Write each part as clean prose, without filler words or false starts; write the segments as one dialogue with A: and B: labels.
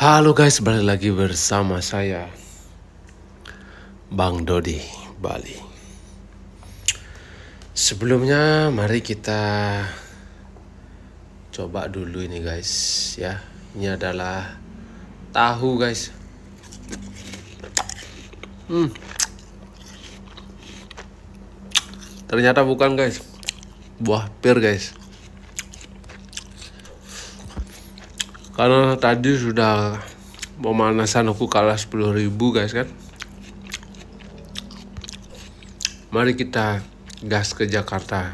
A: Halo guys, balik lagi bersama saya Bang Dodi Bali. Sebelumnya mari kita coba dulu ini guys ya. Ini adalah tahu guys. Ternyata bukan guys, buah pir guys. Karena tadi sudah pemanasan aku kalah 10.000 guys kan. Mari kita gas ke Jakarta.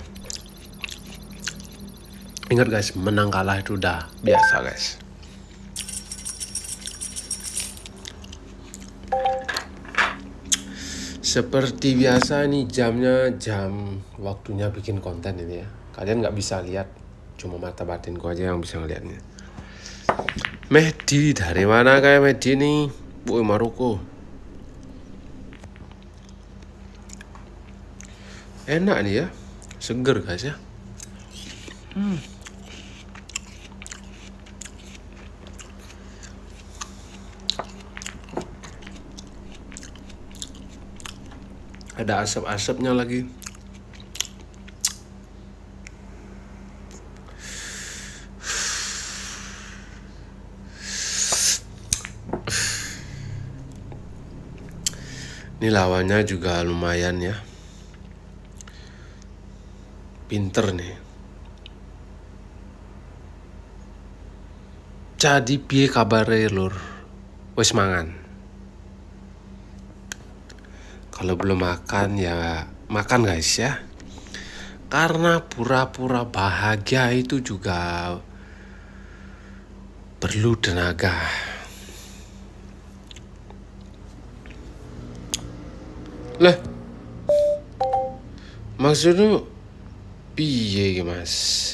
A: Ingat guys, menang kalah itu udah biasa guys. Seperti biasa nih jam waktunya bikin konten ini ya. Kalian nggak bisa lihat, cuma mata batinku aja yang bisa ngeliatnya. Mehdi dari mana kayak Mehdi nih? Woi Maroko. Enak nih ya, seger guys ya. Ada asap-asapnya lagi. Ini lawannya juga lumayan ya. Pinter nih. Jadi piye kabare lur? Wes mangan. Kalau belum makan ya makan guys ya. Karena pura-pura bahagia itu juga perlu tenaga. Lah, maksudnya piye mas?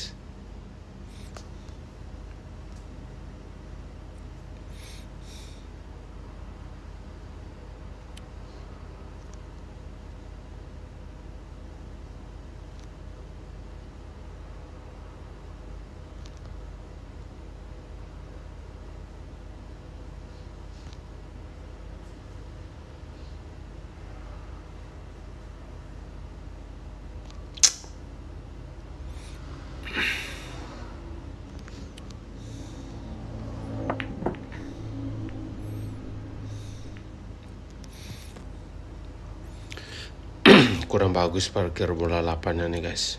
A: Kurang bagus parkir bola lapannya nih guys.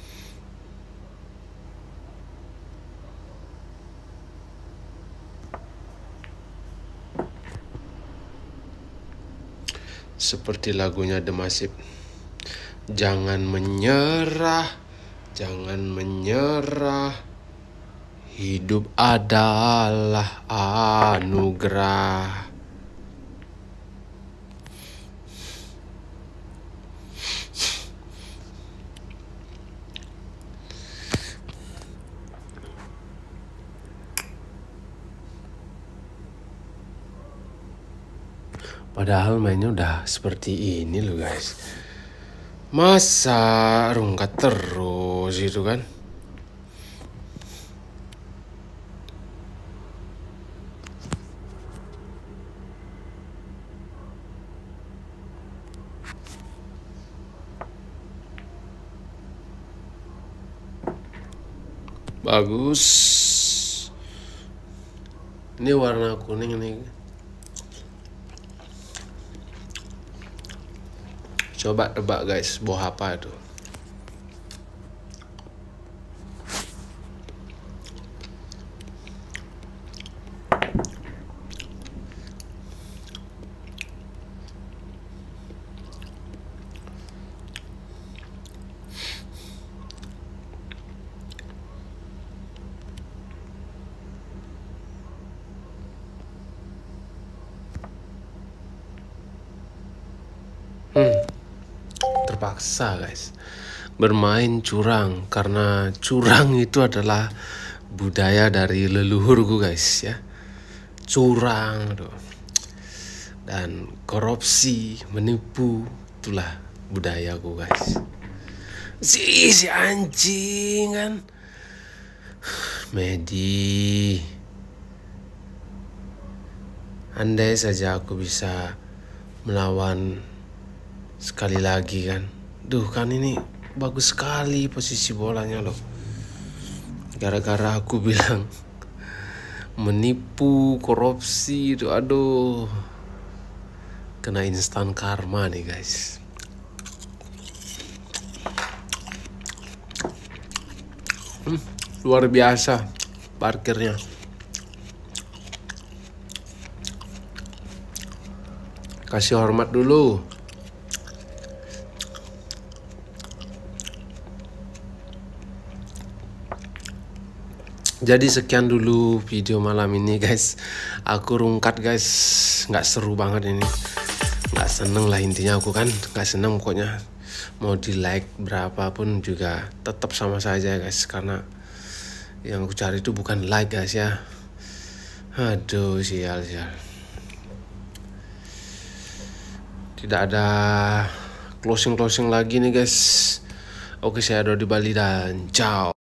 A: Seperti lagunya The Massive. Jangan menyerah, jangan menyerah. Hidup adalah anugerah. Padahal mainnya udah seperti ini loh guys. Masa rungkat terus gitu kan? Bagus. Ini warna kuning nih. Coba tebak guys, buah apa itu? Terpaksa guys bermain curang, karena curang itu adalah budaya dari leluhurku guys ya. Curang tuh. Dan korupsi, menipu, itulah budayaku guys. Si anjing kan. Medi. Andai saja aku bisa melawan sekali lagi kan. Duh, kan ini bagus sekali posisi bolanya loh. Gara-gara aku bilang menipu, korupsi itu, aduh, kena instan karma nih guys. Luar biasa parkirnya. Kasih hormat dulu. Jadi sekian dulu video malam ini guys. Aku rungkat guys, nggak seru banget ini. Nggak seneng lah intinya, aku kan nggak seneng pokoknya. Mau di like berapapun juga tetap sama saja guys, karena yang aku cari itu bukan like guys ya. Aduh, sial. Tidak ada closing lagi nih guys. Oke, saya Dodi Bali dan ciao.